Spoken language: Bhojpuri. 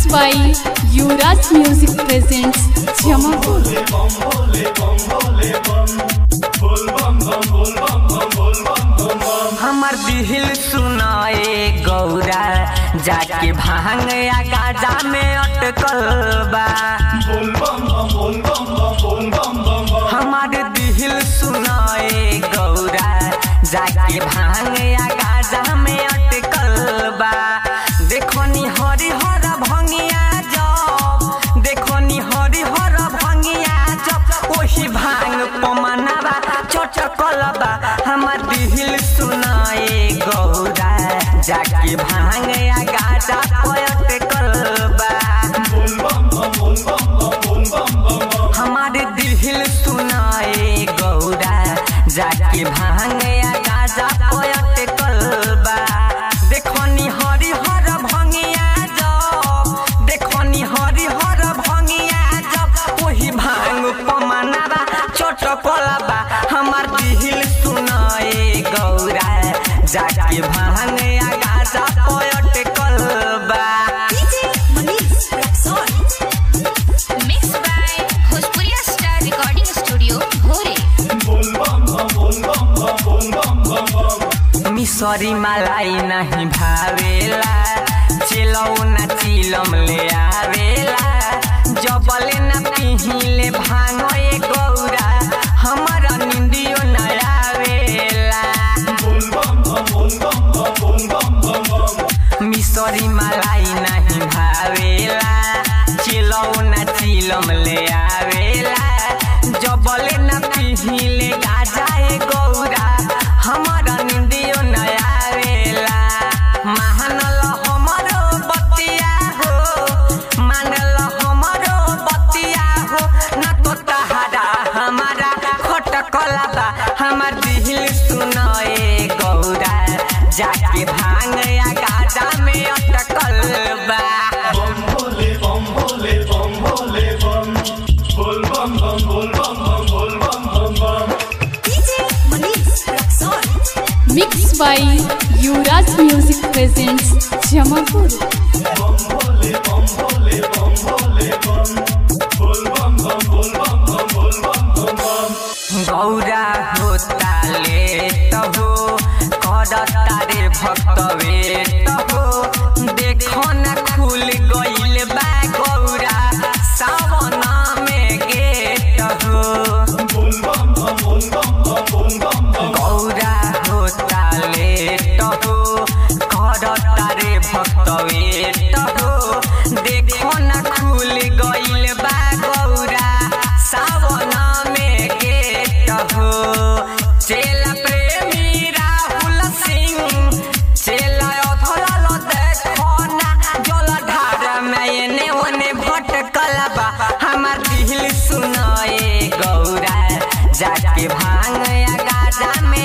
by Yuvraj Music presents Jamapur. हमर दिल सुनाए गौरा जाके भांग या गाजा में अटकल बा। हमर दिल सुनाए गौरा जाके भांग या गाजा में अटकल बा। देखो नी हरि हर भंगिया जब, देखो नी हरि हर भंगिया जब ओही भांग पमनावा चटकल बा। हमर दिल सुनाए गौरा जाके भांग या गाजा अटकल बा। हमारे दिल सुनाए गौरा जाके भांग या गाजा अटकल बा। देखो नी हरि हर भंगिया जब, देखो नी हरि हर भंगिया जब ओही भांग पमनावा चटकल बा। हमार दिल सुनाए गौरा जाके भांग या गाजा अटकल बा। मिसरी मलाई नहीं भावेला, चिलौ न चिलम ले आवेला। जबले न पिहिले भांगे गौरा हमारा निंदियो न आवेला। मिसरी मलाई नहीं भावेला, चिलौ न चिलम ले आवेला। जबले न पिहिले गाजा गौरा हमारा निंदियो न आवेला। मानल हमरो बतिया हो, मानल हमरो बतिया हो, न तो तहारा हमारा खटकल बा। हमार दिल सुनाए गौरा जाके भांग या गाजा में अटकल बा। Mixed by Yuvraj Music presents Jamapur. Gaura होता ले तहो करता रे भक्तवे तहो। देखो न खुल गइल बा गौरा सावन में गेट हो। गौरा होता ले तहो करता रे भक्तवे तहो। देखो न खुल गइल बा गौरा सावन में गेट हो। चेला प्रेमी राहुल सिंह, चेला अथल देखो ना जलधार में एने ओने भटकल बा। हमार दिल सुनाए गौरा जाके भांग या गाजा में